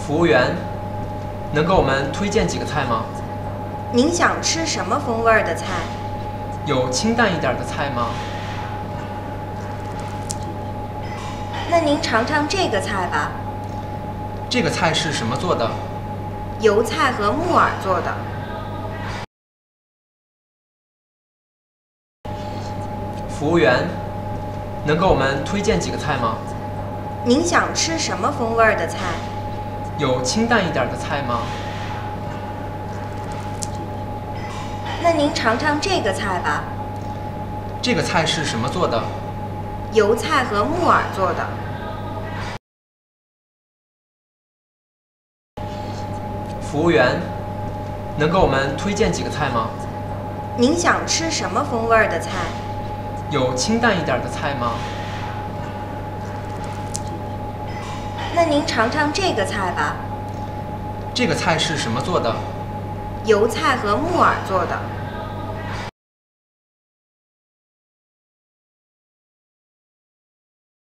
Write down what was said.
服务员，能给我们推荐几个菜吗？ 您想吃什么风味的菜？ 有清淡一点的菜吗？ 那您尝尝这个菜吧。 这个菜是什么做的？ 油菜和木耳做的。 服务员，能给我们推荐几个菜吗？ 您想吃什么风味的菜？ 有清淡一点的菜吗？ 那您尝尝这个菜吧。 这个菜是什么做的？ 油菜和木耳做的。 服务员，能给我们推荐几个菜吗？ 您想吃什么风味的菜？ 有清淡一点的菜吗？ 那您尝尝这个菜吧。 这个菜是什么做的？ 油菜和木耳做的。